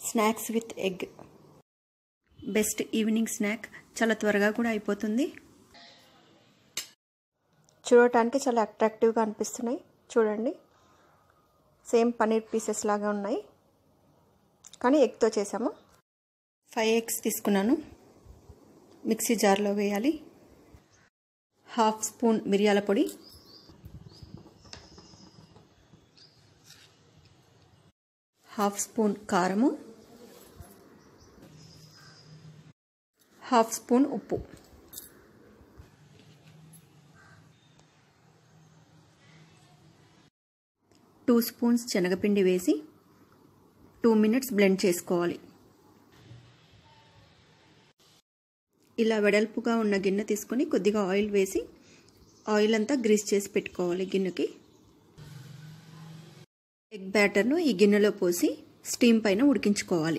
Snacks with egg best evening snack. చాలా త్వరగా కూడా అయిపోతుంది. చూడటానికి చాలా అట్రాక్టివ్గా అనిపిస్తున్నాయి. చూడండి, సేమ్ పన్నీర్ పీసెస్ లాగా ఉన్నాయి, కానీ ఎగ్తో చేసాము. 5 ఎగ్స్ తీసుకున్నాను. మిక్సీ జార్లో వేయాలి. 1/2 స్పూన్ మిరియాల పొడి, 1/2 స్పూన్ కారము, 1/2 స్పూన్ ఉప్పు, 2 స్పూన్స్ శనగపిండి వేసి 2 మినిట్స్ బ్లెండ్ చేసుకోవాలి. ఇలా వెడల్పుగా ఉన్న గిన్నె తీసుకొని కొద్దిగా ఆయిల్ వేసి ఆయిల్ అంతా గ్రీస్ చేసి పెట్టుకోవాలి గిన్నెకి. ఎగ్ బ్యాటర్ను ఈ గిన్నెలో పోసి స్టీమ్ పైన ఉడికించుకోవాలి.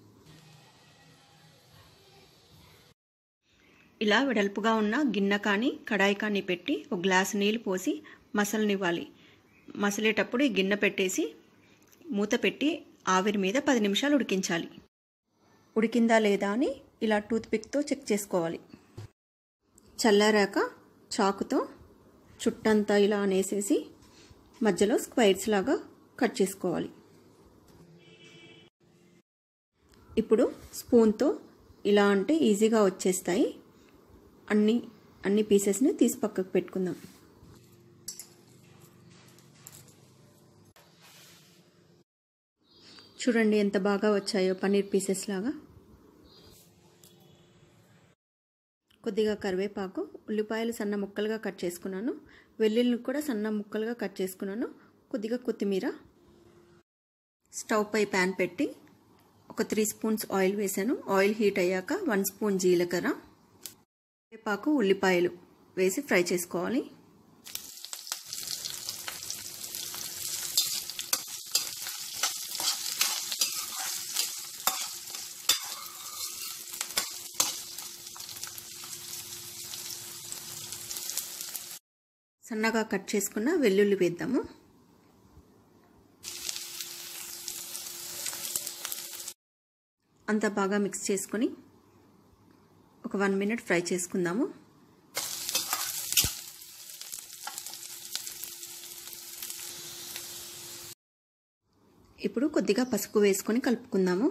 ఇలా వెడల్పుగా ఉన్న గిన్నె కానీ కడాయి కానీ పెట్టి ఒక గ్లాసు నీళ్ళు పోసి మసలనివ్వాలి. మసలేటప్పుడు ఈ గిన్నె పెట్టేసి మూత పెట్టి ఆవిరి మీద 10 నిమిషాలు ఉడికించాలి. ఉడికిందా లేదా అని ఇలా టూత్పిక్తో చెక్ చేసుకోవాలి. చల్లారాక చాకుతో చుట్టంతా ఇలా అనేసేసి మధ్యలో స్క్వైర్స్ లాగా కట్ చేసుకోవాలి. ఇప్పుడు స్పూన్తో ఇలా అంటే ఈజీగా వచ్చేస్తాయి. అన్ని పీసెస్ని తీసి పక్కకు పెట్టుకుందాం. చూడండి ఎంత బాగా వచ్చాయో పన్నీర్ పీసెస్ లాగా. కొద్దిగా కరివేపాకు, ఉల్లిపాయలు సన్న ముక్కలుగా కట్ చేసుకున్నాను, వెల్లుల్లిని కూడా సన్న ముక్కలుగా కట్ చేసుకున్నాను, కొద్దిగా కొత్తిమీర. స్టవ్ పై ప్యాన్ పెట్టి ఒక 3 స్పూన్స్ ఆయిల్ వేసాను. ఆయిల్ హీట్ అయ్యాక 1 స్పూన్ జీలకర్ర, కరివేపాకు, ఉల్లిపాయలు వేసి ఫ్రై చేసుకోవాలి. సన్నగా కట్ చేసుకున్న వెల్లుల్లి వేద్దాము. అంతా బాగా మిక్స్ చేసుకొని ఒక 1 మినిట్ ఫ్రై చేసుకుందాము. ఇప్పుడు కొద్దిగా పసుపు వేసుకొని కలుపుకుందాము.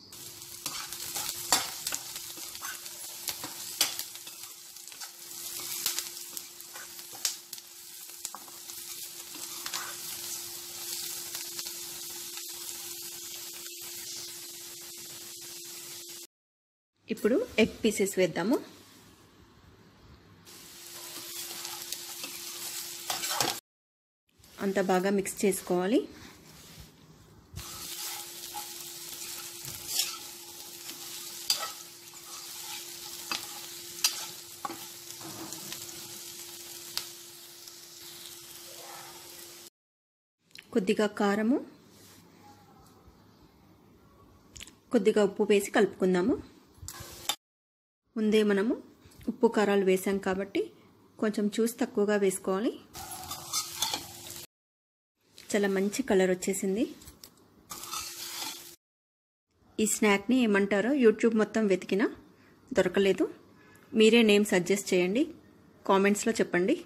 ఇప్పుడు ఎగ్ పీసెస్ వేద్దాము. అంతా బాగా మిక్స్ చేసుకోవాలి. కొద్దిగా కారము, కొద్దిగా ఉప్పు వేసి కలుపుకుందాము. ముందే మనము ఉప్పు కారాలు వేసాం కాబట్టి కొంచెం చూసి తక్కువగా వేసుకోవాలి. చాలా మంచి కలర్ వచ్చేసింది. ఈ స్నాక్ని ఏమంటారో యూట్యూబ్ మొత్తం వెతికినా దొరకలేదు. మీరే నేమ్ సజెస్ట్ చేయండి, కామెంట్స్లో చెప్పండి.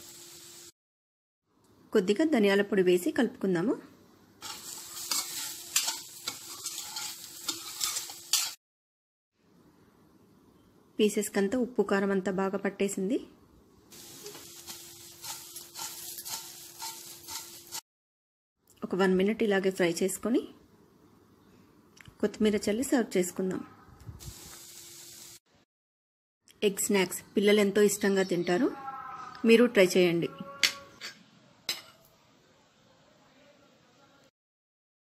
కొద్దిగా ధనియాల పొడి వేసి కలుపుకుందాము. పీసెస్కి అంతా ఉప్పు కారం అంతా బాగా పట్టేసింది. ఒక 1 మినిట్ ఇలాగే ఫ్రై చేసుకొని కొత్తిమీర చల్లి సర్వ్ చేసుకుందాం. ఎగ్ స్నాక్స్ పిల్లలు ఎంతో ఇష్టంగా తింటారు. మీరు ట్రై చేయండి.